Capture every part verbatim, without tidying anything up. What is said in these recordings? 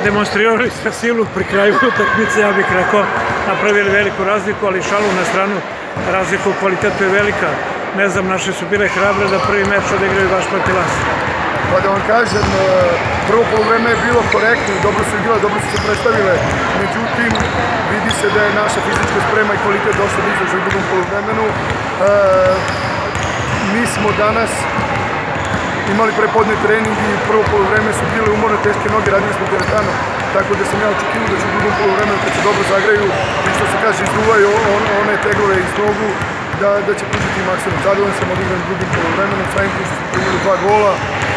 Demonstrirali ste silu pri kraju utakmice, ja bih rekao, napravili veliku razliku, ali šalu na stranu, razlika u kvalitetu je velika. Ne znam, naše su bile hrabre da prvi meč odigraju baš protiv vas. Pa da vam kažem, prvo polovreme je bilo korektno, dobro su igrali, dobro su se predstavile, međutim, vidi se da je naša fizička sprema i kvalitet dosta izraža u drugom polovremenu. Mi smo danas imali prepodne trening i prvo polovreme su bile umorne, teške noge, radili smo teretano, tako da sam ja očekivao da će u drugom polovremenu, kad se dobro zagraju i što se kaže izduvaju one teglove iz nogu, da će pružiti maksimum. Zadovoljan sam odigran drugim polovremenu, samim tim što smo primili dva gola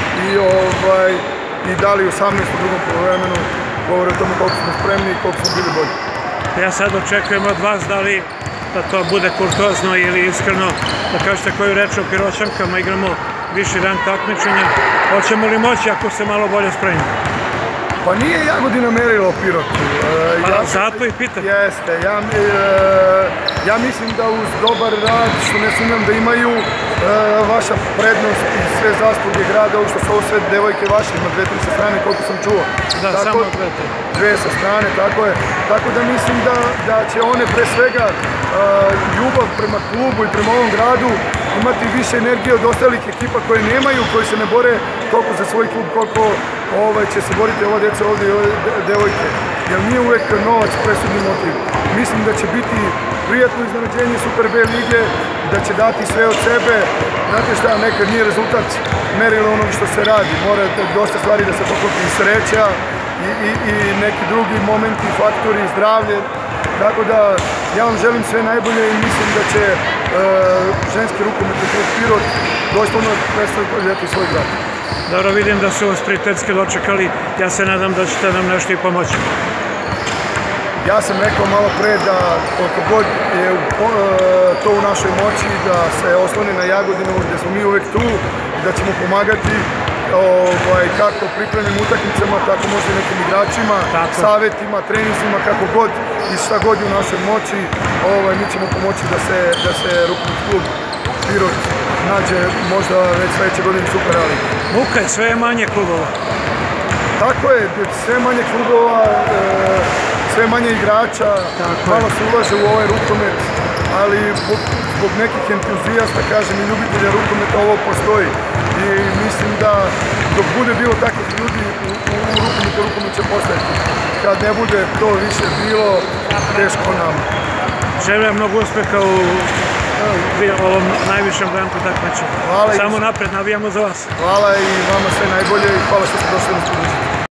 i dali osamnaest u drugom polovremenu, govore o tome koliko smo spremni i koliko smo bili bolji. Ja sad očekujem od vas da li da to bude kurtozno ili iskreno, da kažete koju reč o Piroćankama, igramo viši rang takmičenja, hoćemo li moći ako se malo bolje spremimo? Pa nije Jagodina merila Pirot. Pa zato i pitam. Jeste, ja mislim da uz dobar rad, što ne sumnjam da imaju vaša prednost i sve zasluge grada, ovo što su ovo sve devojke vaše, ima dve, tri sa strane, koliko sam čuo. Da, samo dve, tri. Dve sa strane, tako je. Tako da mislim da će one pre svega ljubav prema klubu i prema ovom gradu imati više energije od ostalih ekipa koje nemaju, koji se ne bore toliko za svoj klub, koliko će se boriti ova djeca ovdje i ove devojke. Jer nije uvek novac presudni motiv. Mislim da će biti prijatno iznenađenje Super B lige, da će dati sve od sebe. Znate šta, nekad nije rezultat merilo onog što se radi. Mora dosta stvari da se poklopi i sreća i neki drugi momenti, faktori, zdravlje. Tako da ja vam želim sve najbolje i mislim da će ženski rukometni klub Pirot doslovno predstavljati svoj grad. Dobro, vidim da su vas prijateljski dočekali, ja se nadam da ćete nam nešto i pomoći. Ja sam rekao malo pre da koliko god je to u našoj moći da se osloni na Jagodinu, gde smo mi uvek tu, da ćemo pomagati kako pripremnim utakmicama, tako možda i nekim igračima, savjetima, treninzima, kako god i šta god je u našoj moći, mi ćemo pomoći da se rukometni klub Pirot nađe možda već sledeće godine Super A ligi. Muka je, sve je manje klubova. Tako je, sve manje klubova, sve manje igrača, malo se ulaže u ovaj rukomet, ali zbog nekih entuzijasta, kažem, i ljubitelja rukometa ovo postoji. I mislim da dok bude bilo takvih ljudi u rukometu, rukomet će postojati. Kad ne bude to više bilo, teško nam. Želim mnogo uspeha u ovom najvišem rangu takmičenja. Samo napred, navijamo za vas. Hvala i vama sve najbolje i hvala što ste došli na studiju.